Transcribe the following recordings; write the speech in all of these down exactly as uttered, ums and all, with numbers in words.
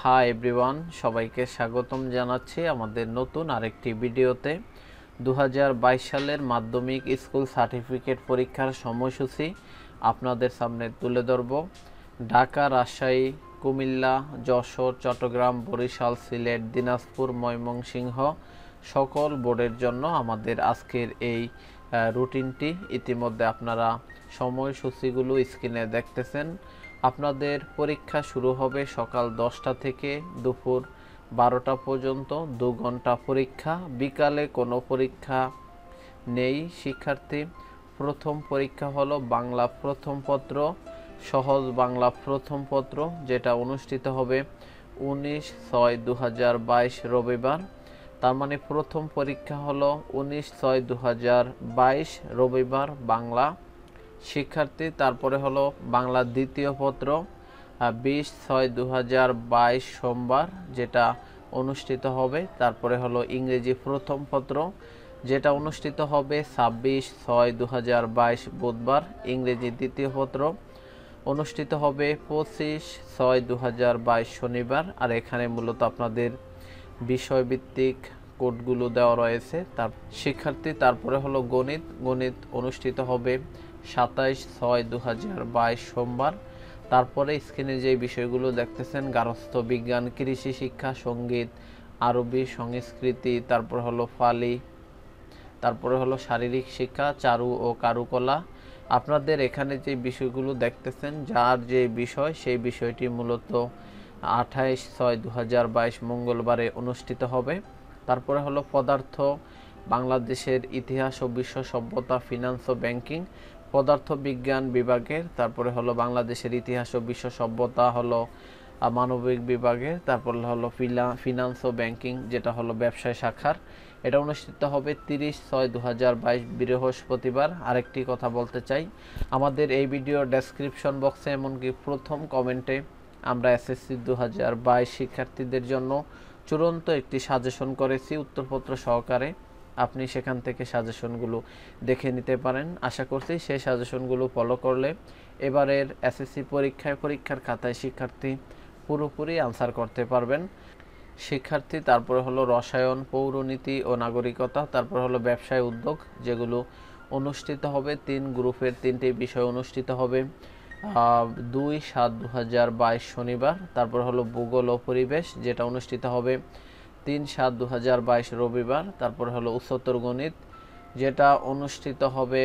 Hi everyone, সবাইকে স্বাগতম জানাচ্ছি আমাদের নতুন আরেকটি ভিডিওতে। দু হাজার বাইশ সালের মাধ্যমিক স্কুল সার্টিফিকেট পরীক্ষার সময়সূচি আপনাদের সামনে তুলে ধরব। ঢাকা, রাজশাহী, কুমিল্লা, যশোর, চট্টগ্রাম, বরিশাল, সিলেট, দিনাজপুর, ময়মনসিংহ সকল বোর্ডের জন্য আমাদের আজকের এই রুটিনটি। ইতিমধ্যে আপনারা সময়সূচিগুলো স্ক্রিনে দেখতেছেন। আপনাদের পরীক্ষা শুরু হবে সকাল দশটা থেকে দুপুর বারোটা পর্যন্ত, দু ঘন্টা পরীক্ষা। বিকালে কোনো পরীক্ষা নেই শিক্ষার্থী। প্রথম পরীক্ষা হলো বাংলা প্রথম পত্র, সহজ বাংলা প্রথম পত্র, যেটা অনুষ্ঠিত হবে উনিশ ছয় দু হাজার বাইশ রবিবার। তার মানে প্রথম পরীক্ষা হলো উনিশ ছয় দু হাজার বাইশ রবিবার বাংলা শিক্ষার্থী। তারপরে হলো বাংলা দ্বিতীয় পত্র বিশ ছয় দু হাজার বাইশ সোমবার, যেটা অনুষ্ঠিত হবে। তারপরে হলো ইংরেজি প্রথম পত্র, যেটা অনুষ্ঠিত হবে ছাব্বিশ ছয় দু হাজার বাইশ বুধবার। ইংরেজি দ্বিতীয় পত্র অনুষ্ঠিত হবে পঁচিশ ছয় দু হাজার বাইশ শনিবার। আর এখানে মূলত আপনাদের বিষয়ভিত্তিক কোডগুলো দেওয়া রয়েছে তার শিক্ষার্থী। তারপরে হলো গণিত গণিত অনুষ্ঠিত হবে সাতাইশ ছয় দু হাজার বাইশ সোমবার। তারপরে স্ক্রিনে যে বিষয়গুলো দেখতেছেন, গার্হস্থ্য বিজ্ঞান, কৃষি শিক্ষা, সঙ্গীত, আরবি, সংস্কৃতি, তারপর হলো ফালি, তারপরে হলো শারীরিক শিক্ষা, চারু ও কারুকলা। আপনাদের এখানে যে বিষয়গুলো দেখতেছেন, যার যে বিষয় সেই বিষয়টি মূলত আঠাইশ ছয় দু হাজার বাইশ মঙ্গলবারে অনুষ্ঠিত হবে। তারপরে হলো পদার্থ, বাংলাদেশের ইতিহাস ও বিশ্ব সভ্যতা, ফিনান্স ও ব্যাংকিং, পদার্থ বিজ্ঞান বিভাগের। তারপরে হলো বাংলাদেশের ইতিহাস ও বিশ্ব সভ্যতা হলো মানবিক বিভাগের। তারপরে হলো ফিনান্স ও ব্যাংকিং, যেটা হলো ব্যবসায় শাখার। এটা অনুষ্ঠিত হবে তিরিশ ছয় দু হাজার বাইশ বৃহস্পতিবার। আরেকটি কথা বলতে চাই, আমাদের এই ভিডিও ডেসক্রিপশন বক্সে এমনকি প্রথম কমেন্টে আমরা এসএসসি দু হাজার বাইশ শিক্ষার্থীদের জন্য চূড়ান্ত একটি সাজেশন করেছি উত্তরপত্র সহকারে। আপনি সেখান থেকে সাজেশনগুলো দেখে নিতে পারেন। আশা করছি সেই সাজেশনগুলো ফলো করলে এবারের এসএসসি পরীক্ষায় পরীক্ষার খাতায় শিক্ষার্থী পুরোপুরি আনসার করতে পারবেন শিক্ষার্থী। তারপরে হলো রসায়ন, পৌরনীতি ও নাগরিকতা, তারপর হলো ব্যবসায় উদ্যোগ, যেগুলো অনুষ্ঠিত হবে তিন গ্রুপের তিনটি বিষয় অনুষ্ঠিত হবে দুই সাত দু হাজার বাইশ শনিবার। তারপর হলো ভূগোল ও পরিবেশ, যেটা অনুষ্ঠিত হবে তিন সাত দু হাজার বাইশ রবিবার। তারপর হলো উচ্চতর গণিত, যেটা অনুষ্ঠিত হবে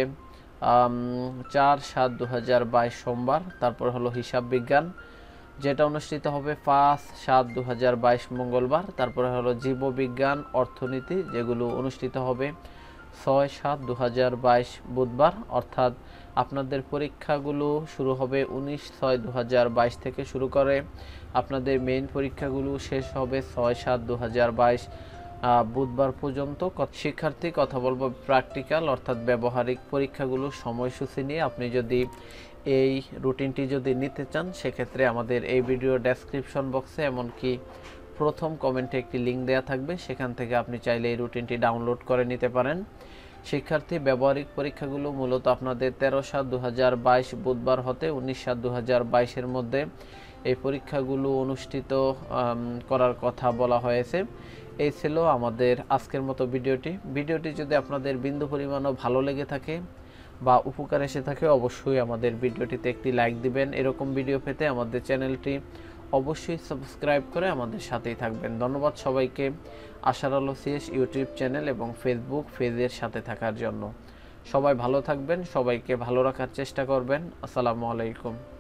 চার সাত দু হাজার বাইশ সোমবার। তারপর হলো হিসাব বিজ্ঞান, যেটা অনুষ্ঠিত হবে পাঁচ সাত দু হাজার বাইশ মঙ্গলবার। তারপরে হলো জীববিজ্ঞান, অর্থনীতি, যেগুলো অনুষ্ঠিত হবে ছয় সাত দু হাজার বাইশ বুধবার। অর্থাৎ আপনাদের পরীক্ষাগুলো শুরু হবে উনিশ ছয় দু হাজার বাইশ থেকে শুরু করে আপনাদের মেইন পরীক্ষাগুলো শেষ হবে ছয় সাত দু হাজার বাইশ বুধবার পর্যন্ত। শিক্ষার্থী কথা বলবো প্র্যাকটিক্যাল অর্থাৎ ব্যবহারিক পরীক্ষাগুলোর সময়সূচি নিয়ে। আপনি যদি এই রুটিনটি যদি নিতে চান, সেক্ষেত্রে আমাদের এই ভিডিও ডেসক্রিপশন বক্সে এমনকি প্রথম কমেন্টে একটি লিঙ্ক দেওয়া থাকবে, সেখান থেকে আপনি চাইলে এই রুটিনটি ডাউনলোড করে নিতে পারেন শিক্ষার্থী। ব্যবহারিক পরীক্ষাগুলো মূলত আপনাদের তেরো সাত দু হাজার বাইশ বুধবার হতে উনিশ সাত দু হাজার বাইশের মধ্যে এই পরীক্ষাগুলো অনুষ্ঠিত করার কথা বলা হয়েছে। এই ছিল আমাদের আজকের মতো ভিডিওটি। ভিডিওটি যদি আপনাদের বিন্দু পরিমাণও ভালো লেগে থাকে বা উপকার এসে থাকে, অবশ্যই আমাদের ভিডিওটিতে একটি লাইক দিবেন। এরকম ভিডিও পেতে আমাদের চ্যানেলটি অবশ্যই সাবস্ক্রাইব করে আমাদের সাথেই থাকবেন। ধন্যবাদ সবাইকে আশার আলো সিএস ইউটিউব চ্যানেল এবং ফেসবুক পেজের সাথে থাকার জন্য। সবাই ভালো থাকবেন, সবাইকে ভালো রাখার চেষ্টা করবেন। আসসালামু আলাইকুম।